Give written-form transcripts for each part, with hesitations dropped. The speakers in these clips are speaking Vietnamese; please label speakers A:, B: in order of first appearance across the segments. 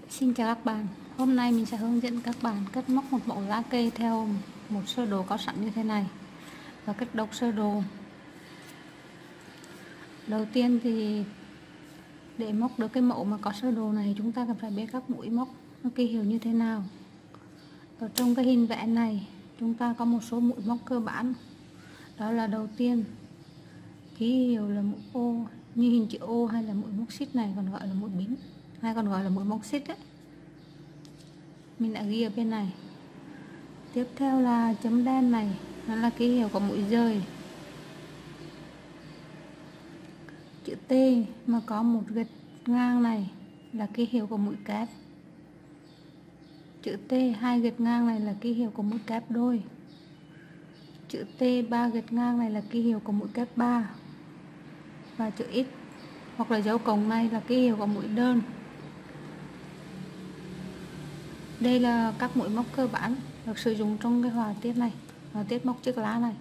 A: Xin chào các bạn, hôm nay mình sẽ hướng dẫn các bạn cất móc một mẫu lá cây theo một sơ đồ có sẵn như thế này và cách đọc sơ đồ. Đầu tiên thì để móc được cái mẫu mà có sơ đồ này, chúng ta cần phải biết các mũi móc nó ký hiệu như thế nào. Ở trong cái hình vẽ này chúng ta có một số mũi móc cơ bản. Đó là đầu tiên ký hiệu là mũi ô, như hình chữ ô hay là mũi móc xích này còn gọi là mũi bính, hay còn gọi là mũi móc xích đấy. Mình đã ghi ở bên này. Tiếp theo là chấm đen này, nó là ký hiệu của mũi dời. Chữ T mà có một gạch ngang này là ký hiệu của mũi kép. Chữ T hai gạch ngang này là ký hiệu của mũi kép đôi. Chữ T ba gạch ngang này là ký hiệu của mũi kép 3. Và chữ X hoặc là dấu cộng này là ký hiệu của mũi đơn. Đây là các mũi móc cơ bản được sử dụng trong cái họa tiết này, họa tiết móc chiếc lá này.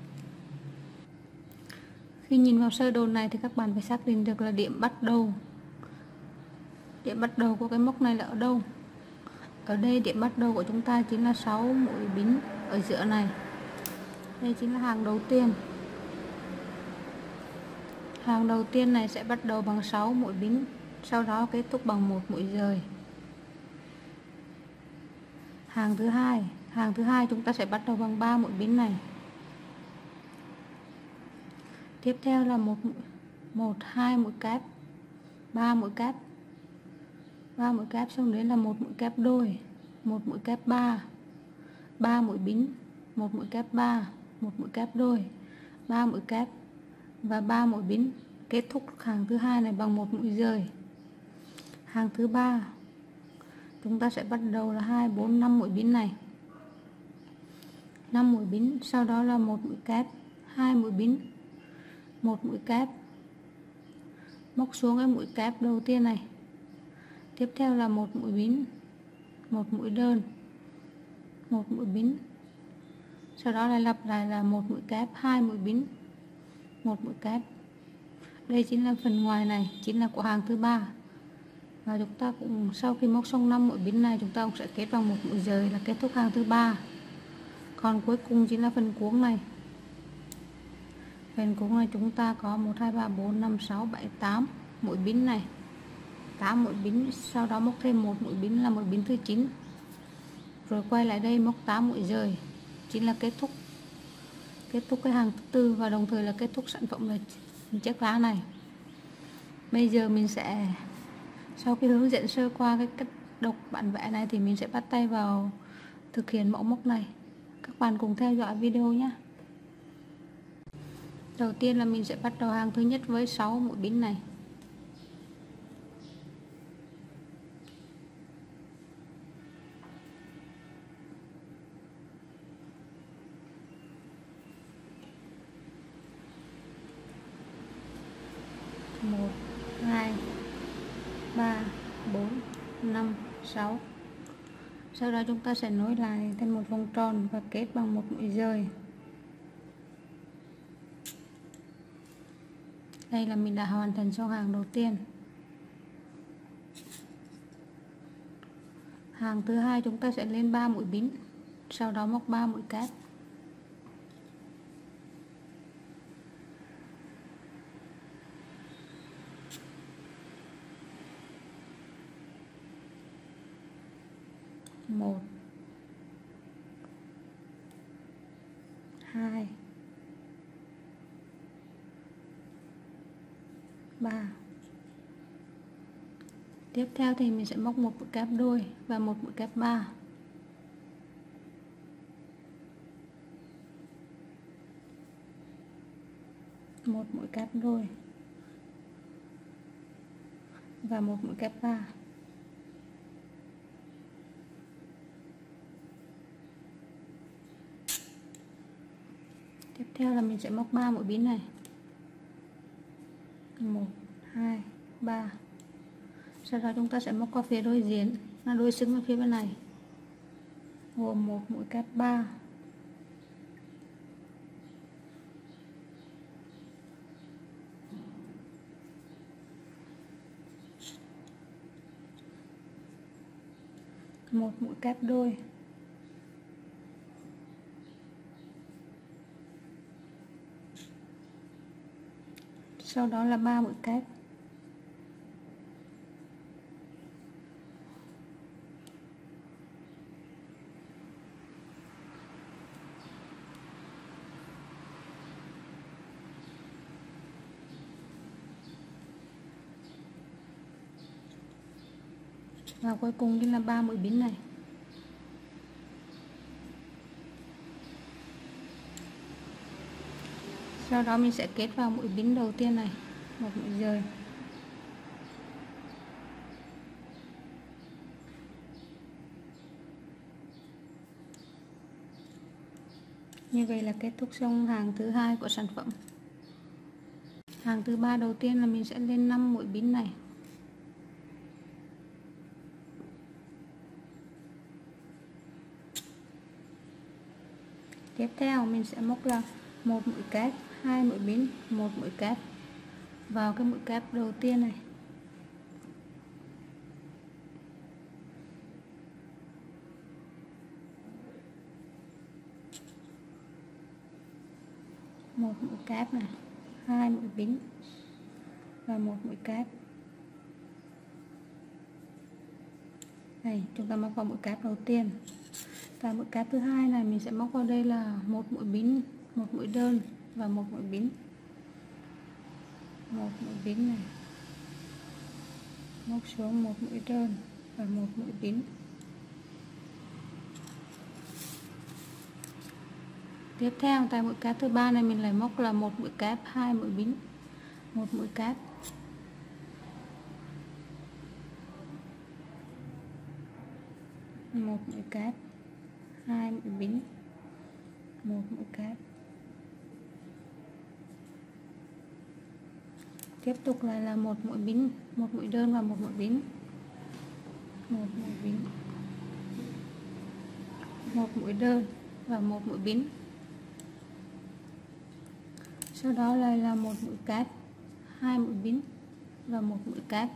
A: Khi nhìn vào sơ đồ này thì các bạn phải xác định được là điểm bắt đầu. Điểm bắt đầu của cái móc này là ở đâu? Ở đây điểm bắt đầu của chúng ta chính là 6 mũi bính ở giữa này. Đây chính là hàng đầu tiên. Hàng đầu tiên này sẽ bắt đầu bằng 6 mũi bính, sau đó kết thúc bằng một mũi dời. Hàng thứ hai chúng ta sẽ bắt đầu bằng 3 mũi bính này. Tiếp theo là một hai mũi kép, 3 mũi kép. 3 mũi kép xong đến là một mũi kép đôi, một mũi kép 3, 3 mũi bính, một mũi kép 3, một mũi kép đôi, 3 mũi kép và 3 mũi bính. Kết thúc hàng thứ hai này bằng một mũi dời. Hàng thứ ba chúng ta sẽ bắt đầu là 2 4 5 mũi bính này. 5 mũi bính, sau đó là một mũi kép, 2 mũi bính, một mũi kép. Móc xuống cái mũi kép đầu tiên này. Tiếp theo là một mũi bính, một mũi đơn, một mũi bính. Sau đó lại lặp lại là một mũi kép, 2 mũi bính, một mũi kép. Đây chính là phần ngoài này, chính là của hàng thứ ba. Và chúng ta cũng sau khi móc xong 5 mũi bính này, chúng ta cũng sẽ kết bằng một mũi dời là kết thúc hàng thứ ba. Còn cuối cùng chính là phần cuống này. Phần cuống này chúng ta có 1 2 3 4 5 6 7 8 mũi bính này. 8 mũi bính, sau đó móc thêm một mũi bính là mũi bính thứ 9. Rồi quay lại đây móc 8 mũi dời, chính là kết thúc cái hàng thứ tư và đồng thời là kết thúc sản phẩm là chiếc lá này. Bây giờ mình sẽ, sau khi hướng dẫn sơ qua cái cách đọc bản vẽ này thì mình sẽ bắt tay vào thực hiện mẫu móc này. Các bạn cùng theo dõi video nhé. Đầu tiên là mình sẽ bắt đầu hàng thứ nhất với 6 mũi bính này. Một, 2, 3, 4, 5, 6. Sau đó chúng ta sẽ nối lại thành một vòng tròn và kết bằng một mũi dời. Đây là mình đã hoàn thành xong hàng đầu tiên. Hàng thứ hai chúng ta sẽ lên 3 mũi bính, sau đó móc 3 mũi kép. Một, 2, 3. Tiếp theo thì mình sẽ móc một mũi kép đôi và một mũi kép 3. Một mũi kép đôi và một mũi kép 3. Tiếp theo là mình sẽ móc 3 mũi bính này. 1, 2, 3. Sau đó chúng ta sẽ móc qua phía đối diện, nó đối xứng với phía bên này, gồm một mũi kép 3, một mũi kép đôi, sau đó là 3 mũi kép, và cuối cùng chính là 3 mũi bính này. Sau đó mình sẽ kết vào mũi bính đầu tiên này, một mũi dời, như vậy là kết thúc xong hàng thứ hai của sản phẩm. Hàng thứ ba đầu tiên là mình sẽ lên 5 mũi bính này, tiếp theo mình sẽ móc là một mũi kép, 2 mũi bính, một mũi kép vào cái mũi kép đầu tiên này, một mũi kép này, 2 mũi bính và một mũi kép. Đây, chúng ta móc vào mũi kép đầu tiên. Và mũi kép thứ hai này mình sẽ móc vào đây là một mũi bính, một mũi đơn và một mũi bính, một mũi bính này, móc xuống một mũi đơn và một mũi bính. Tiếp theo tại mũi kép thứ ba này mình lại móc là một mũi kép, 2 mũi bính, một mũi kép, một mũi kép, 2 mũi bính, một mũi kép. Tiếp tục lại là một mũi bính, một mũi đơn và một mũi bính, một mũi bính, một mũi đơn và một mũi bính. Sau đó lại là một mũi kép, 2 mũi bính và một mũi kép.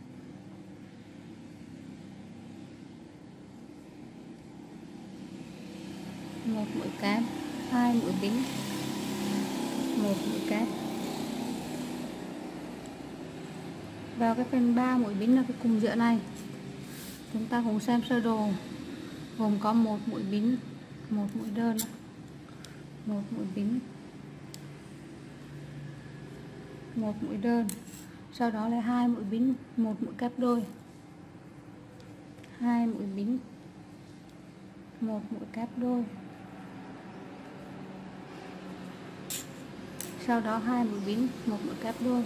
A: Một mũi kép, 2 mũi bính, một mũi kép. Vào cái phần 3 mũi bính là cái cùng giữa này, chúng ta cùng xem sơ đồ, gồm có một mũi bính, một mũi đơn, một mũi bính, một mũi đơn, sau đó là 2 mũi bính, một mũi kép đôi, 2 mũi bính, một mũi kép đôi, sau đó 2 mũi bính, một mũi kép đôi.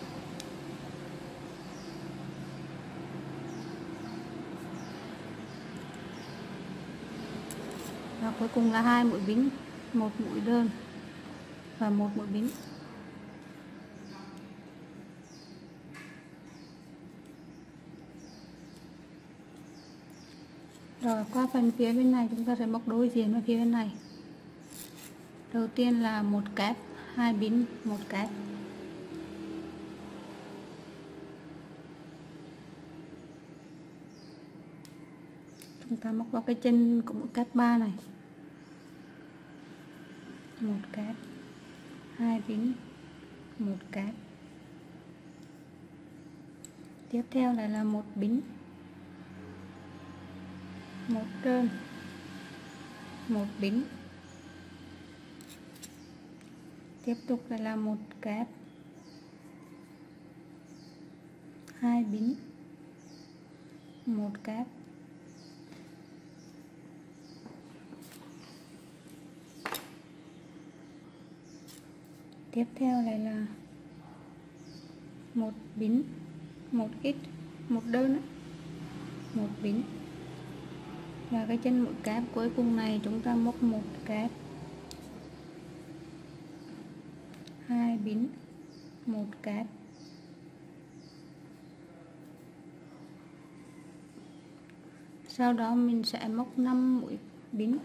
A: Và cuối cùng là 2 mũi bính, một mũi đơn và một mũi bính. Rồi qua phần phía bên này chúng ta sẽ móc đối diện với phía bên này. Đầu tiên là một kép, 2 bính, một kép. Chúng ta móc vào cái chân của mũi kép 3 này. Một kép, 2 bính, một kép. Tiếp theo lại là một bính, một đơn, một bính. Tiếp tục lại là một kép, 2 bính, một kép. Tiếp theo lại là một bính, một ít, một đơn, một bính. Và cái chân mũi kép cuối cùng này chúng ta móc một kép, 2 bính, một kép. Sau đó mình sẽ móc 5 mũi bính.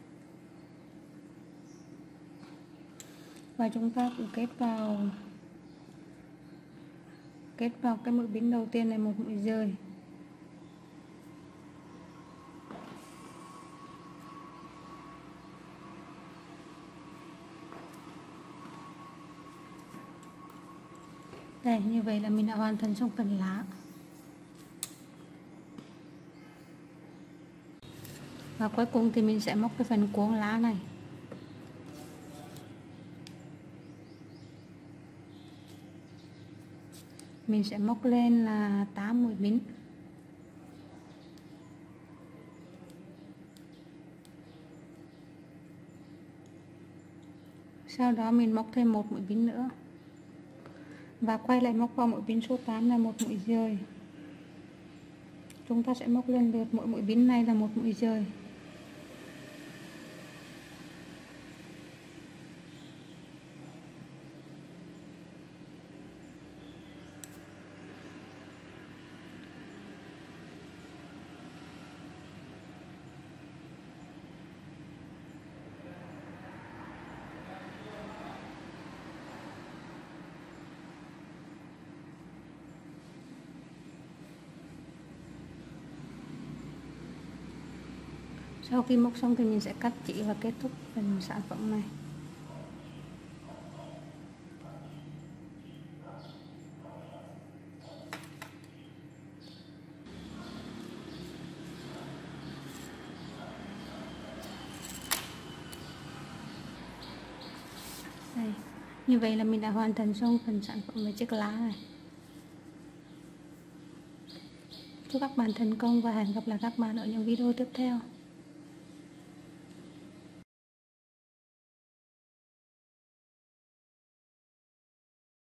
A: Và chúng ta cũng kết vào cái mũi bính đầu tiên này một mũi dời, Đây, như vậy là mình đã hoàn thành xong phần lá. Và cuối cùng thì mình sẽ móc cái phần cuống lá này. Mình sẽ móc lên là 8 mũi bính. Sau đó mình móc thêm một mũi bính nữa. Và quay lại móc vào mũi bính số 8 là một mũi dời. Chúng ta sẽ móc lên lượt mỗi mũi bính này là một mũi dời. Sau khi móc xong thì mình sẽ cắt chỉ và kết thúc phần sản phẩm này. Đây, như vậy là mình đã hoàn thành xong phần sản phẩm về chiếc lá này. Chúc các bạn thành công và hẹn gặp lại các bạn ở những video tiếp theo.